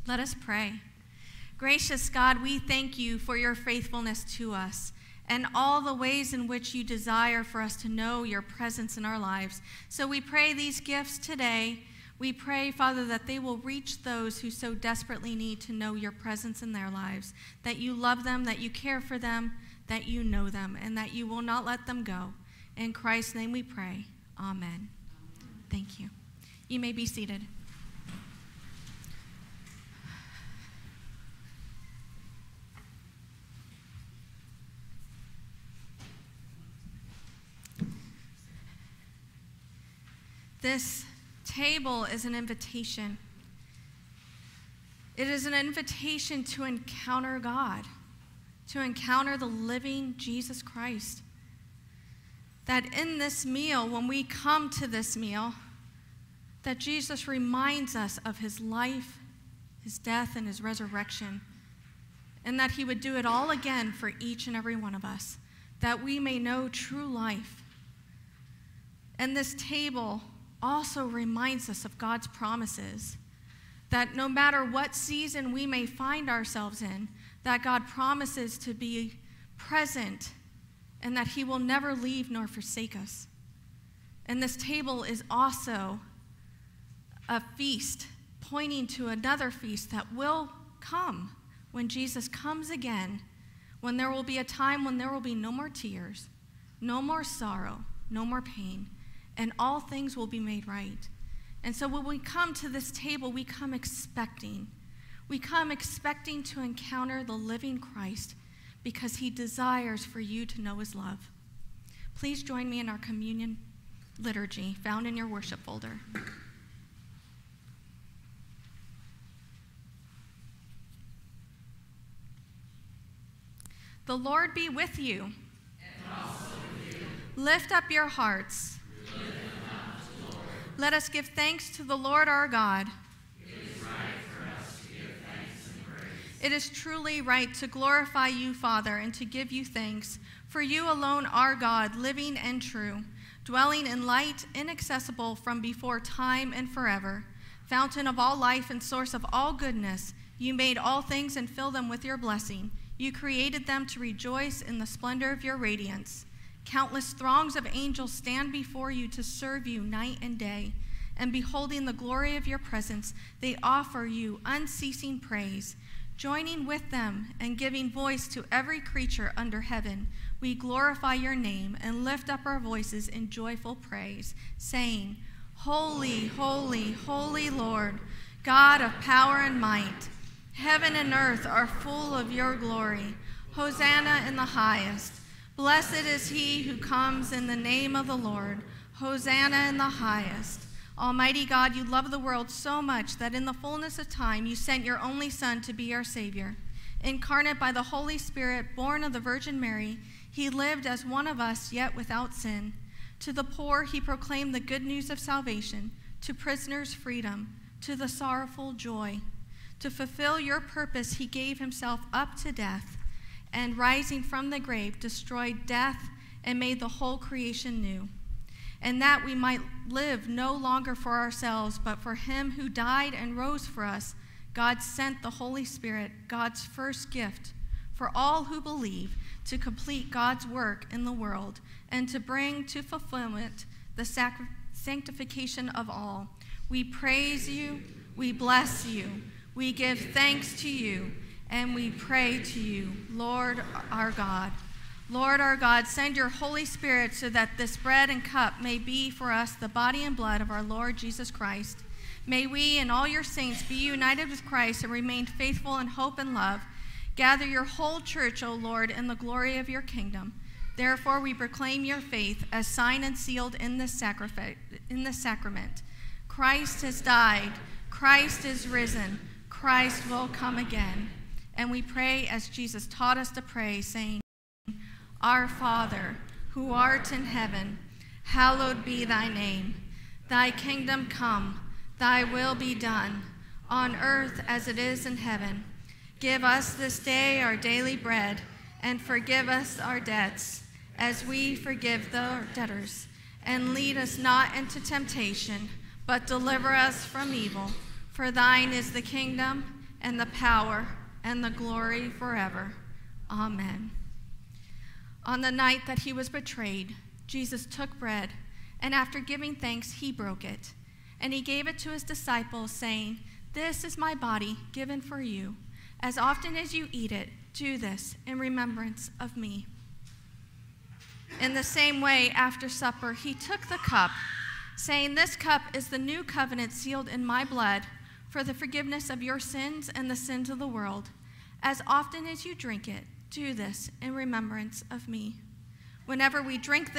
Let us pray. Gracious God, we thank you for your faithfulness to us and all the ways in which you desire for us to know your presence in our lives. So we pray these gifts today. We pray, Father, that they will reach those who so desperately need to know your presence in their lives, that you love them, that you care for them, that you know them, and that you will not let them go. In Christ's name we pray. Amen. Thank you. You may be seated. This table is an invitation. It is an invitation to encounter God, to encounter the living Jesus Christ. That in this meal, when we come to this meal, that Jesus reminds us of his life, his death, and his resurrection, and that he would do it all again for each and every one of us, that we may know true life. And this table also reminds us of God's promises, that no matter what season we may find ourselves in, that God promises to be present and that he will never leave nor forsake us. And this table is also a feast pointing to another feast that will come when Jesus comes again, when there will be a time when there will be no more tears, no more sorrow, no more pain, and all things will be made right. And so when we come to this table, we come expecting. We come expecting to encounter the living Christ because he desires for you to know his love. Please join me in our communion liturgy found in your worship folder. The Lord be with you. And also with you. Lift up your hearts. Let us give thanks to the Lord our God. It is right for us to give thanks and praise. It is truly right to glorify you, Father, and to give you thanks. For you alone are God, living and true, dwelling in light inaccessible from before time and forever. Fountain of all life and source of all goodness, you made all things and fill them with your blessing. You created them to rejoice in the splendor of your radiance. Countless throngs of angels stand before you to serve you night and day, and beholding the glory of your presence, they offer you unceasing praise. Joining with them and giving voice to every creature under heaven, we glorify your name and lift up our voices in joyful praise, saying, Holy, holy, holy Lord, God of power and might. Heaven and earth are full of your glory. Hosanna in the highest. Blessed is he who comes in the name of the Lord. Hosanna in the highest. Almighty God, you love the world so much that in the fullness of time you sent your only Son to be our Savior. Incarnate by the Holy Spirit, born of the Virgin Mary, he lived as one of us, yet without sin. To the poor he proclaimed the good news of salvation, to prisoners freedom, to the sorrowful joy. To fulfill your purpose, he gave himself up to death, and rising from the grave, destroyed death and made the whole creation new. And that we might live no longer for ourselves, but for him who died and rose for us, God sent the Holy Spirit, God's first gift, for all who believe, to complete God's work in the world and to bring to fulfillment the sanctification of all. We praise you, we bless you, we give thanks to you, and we pray to you, Lord our God. Lord our God, send your Holy Spirit so that this bread and cup may be for us the body and blood of our Lord Jesus Christ. May we and all your saints be united with Christ and remain faithful in hope and love. Gather your whole church, O Lord, in the glory of your kingdom. Therefore we proclaim your faith as signed and sealed in this sacrament. Christ has died. Christ is risen. Christ will come again. And we pray as Jesus taught us to pray, saying, Our Father, who art in heaven, hallowed be thy name. Thy kingdom come, thy will be done, on earth as it is in heaven. Give us this day our daily bread, and forgive us our debts, as we forgive our debtors. And lead us not into temptation, but deliver us from evil. For thine is the kingdom, and the power, and the glory forever. Amen. On the night that he was betrayed, Jesus took bread, and after giving thanks, he broke it. And he gave it to his disciples, saying, "This is my body given for you. As often as you eat it, do this in remembrance of me." In the same way, after supper, he took the cup, saying, "This cup is the new covenant sealed in my blood for the forgiveness of your sins and the sins of the world. As often as you drink it, do this in remembrance of me." Whenever we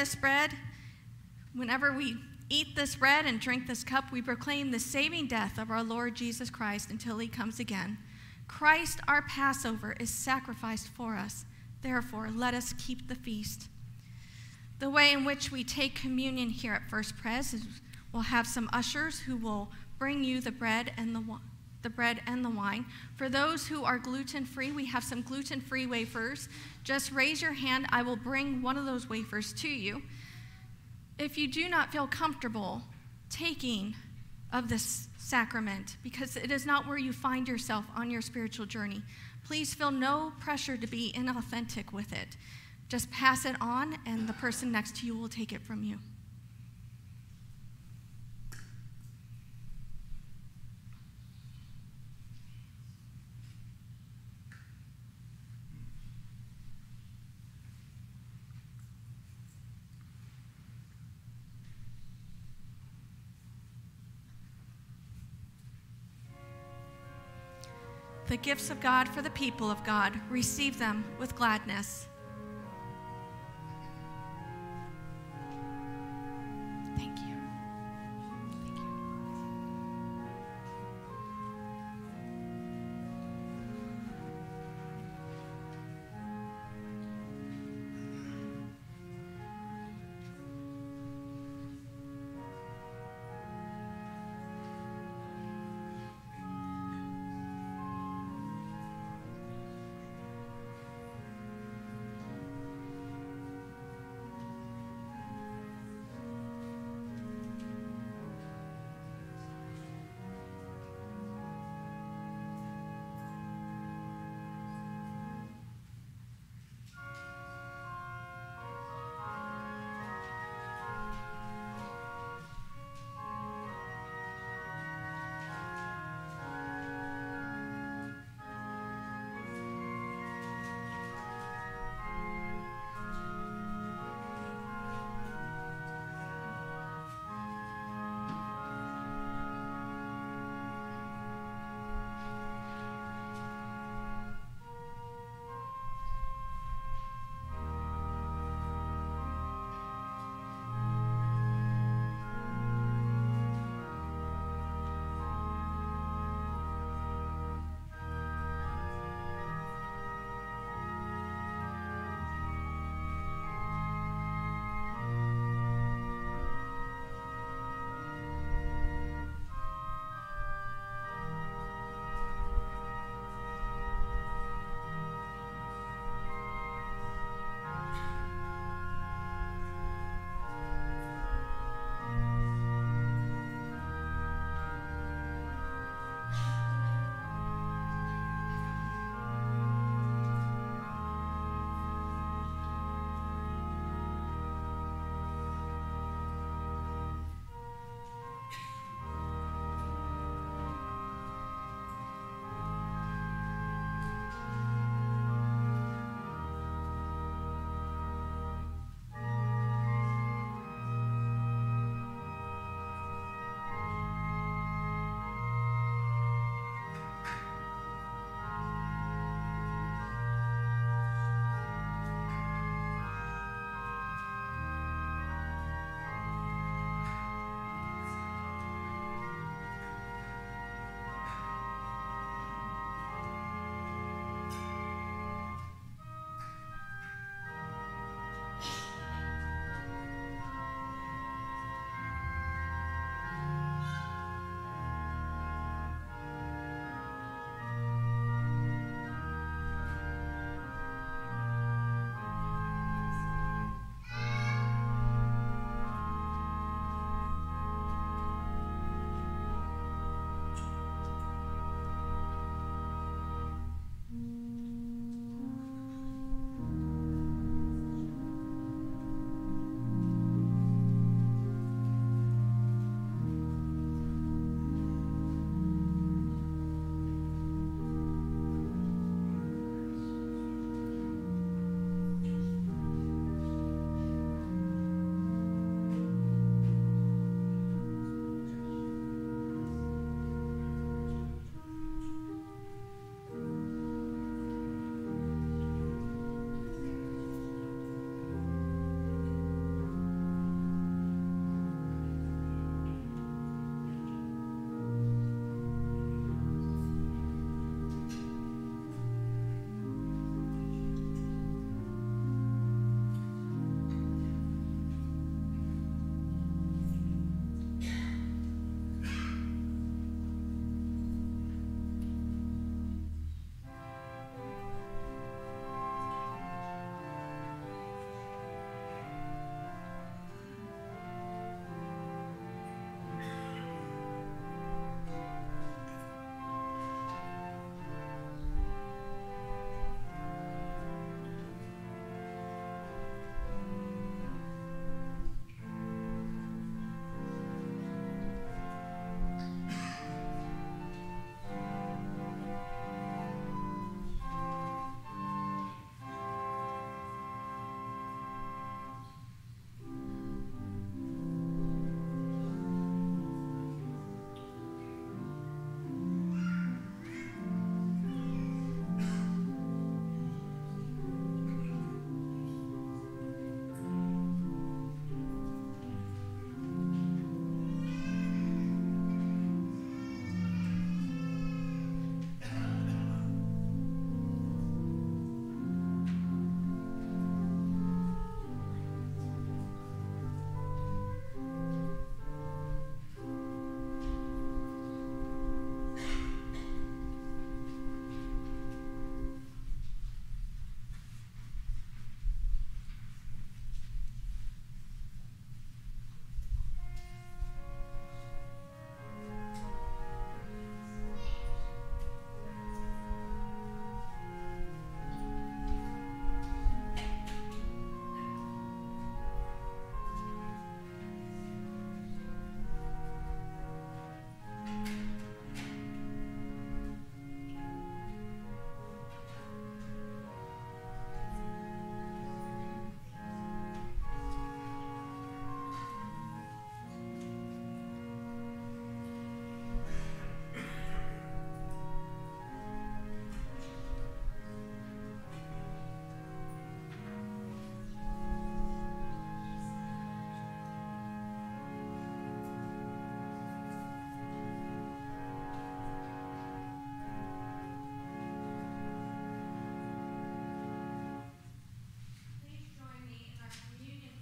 eat this bread and drink this cup, we proclaim the saving death of our Lord Jesus Christ until he comes again. Christ, our Passover, is sacrificed for us. Therefore, let us keep the feast. The way in which we take communion here at First Pres is we'll have some ushers who will bring you the bread and the wine. For those who are gluten-free, we have some gluten-free wafers. Just raise your hand. I will bring one of those wafers to you. If you do not feel comfortable taking of this sacrament, because it is not where you find yourself on your spiritual journey, please feel no pressure to be inauthentic with it. Just pass it on, and the person next to you will take it from you. The gifts of God for the people of God, receive them with gladness. Thank you. Thank you.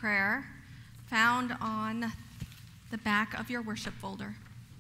prayer found on the back of your worship folder.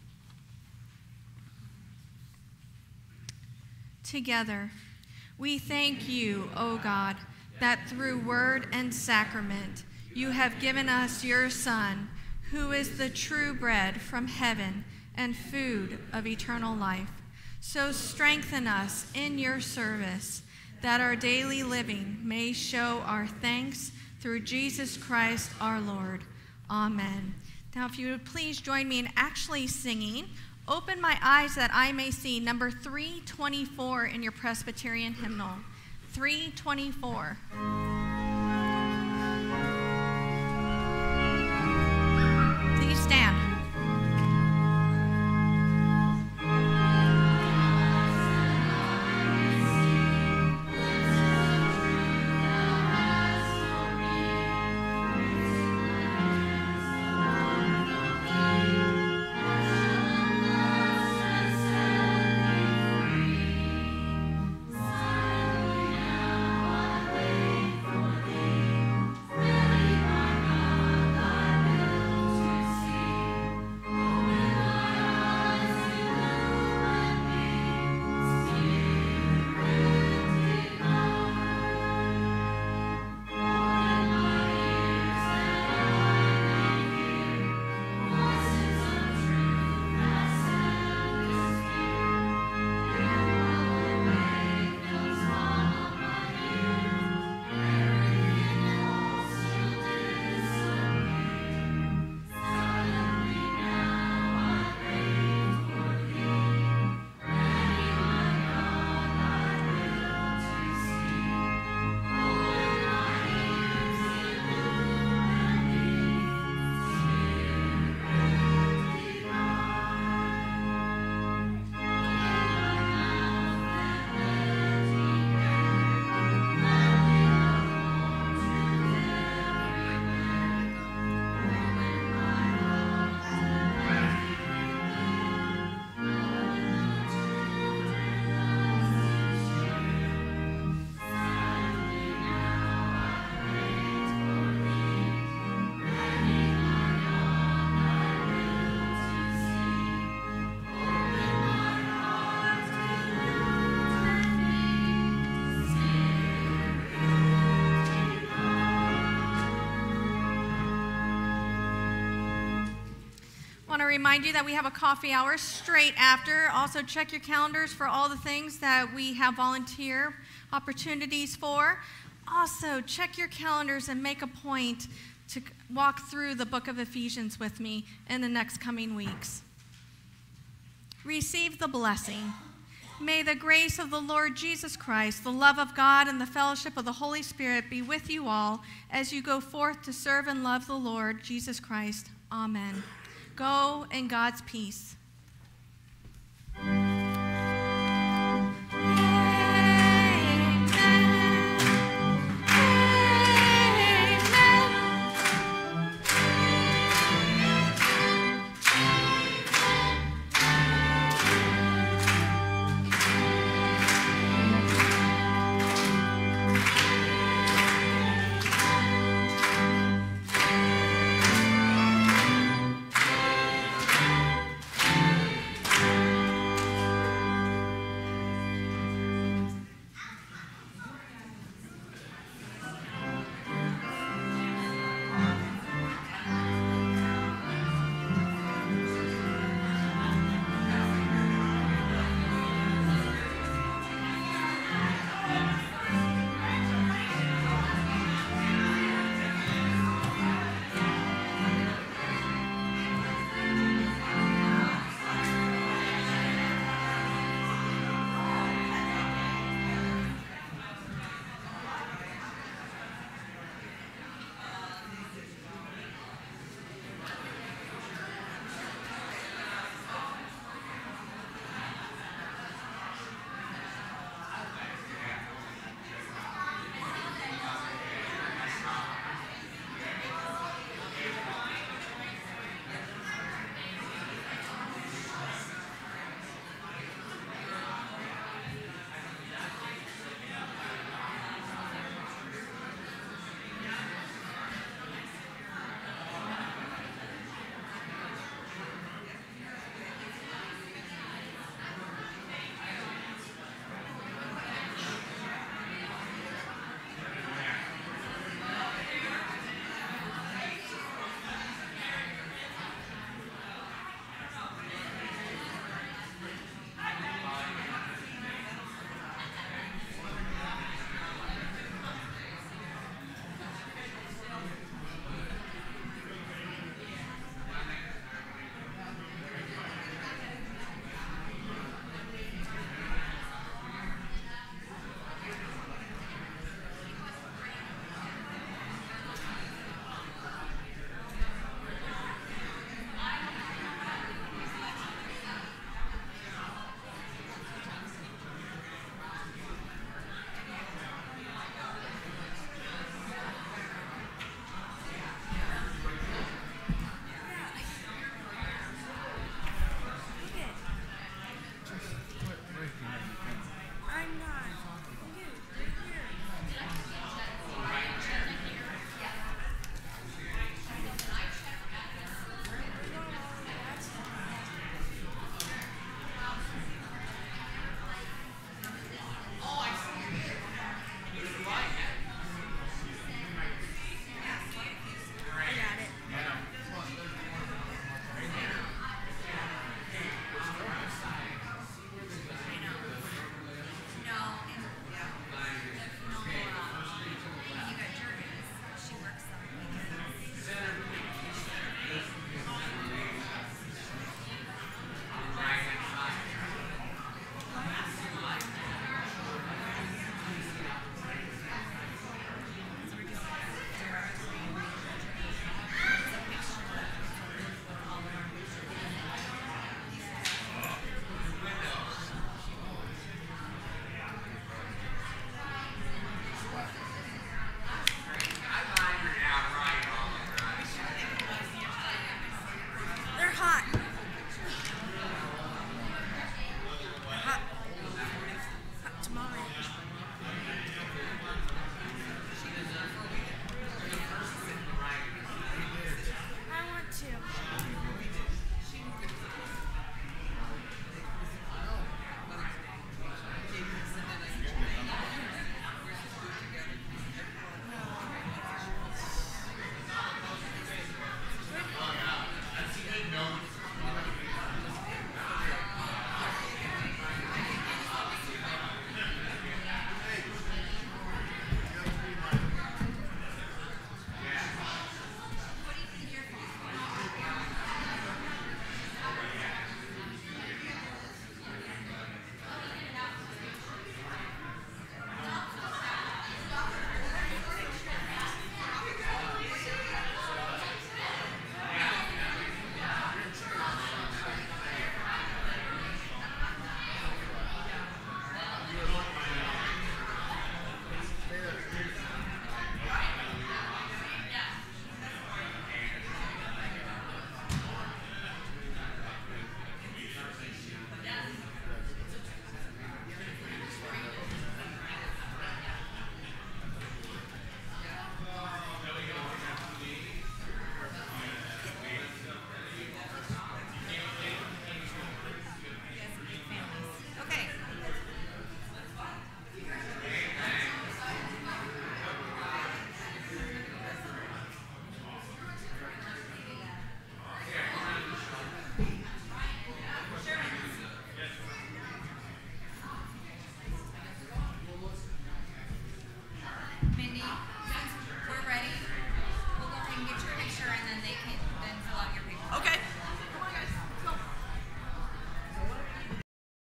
Together, we thank you, O God, that through word and sacrament you have given us your Son, who is the true bread from heaven and food of eternal life. So strengthen us in your service, that our daily living may show our thanks through Jesus Christ our Lord. Amen. Now, if you would please join me in actually singing "Open My Eyes That I May See," number 324 in your Presbyterian hymnal. 324. Please stand. I want to remind you that we have a coffee hour straight after. Also, check your calendars for all the things that we have volunteer opportunities for. Also, check your calendars and make a point to walk through the book of Ephesians with me in the next coming weeks. Receive the blessing. May the grace of the Lord Jesus Christ, the love of God, and the fellowship of the Holy Spirit be with you all as you go forth to serve and love the Lord Jesus Christ. Amen. Go in God's peace.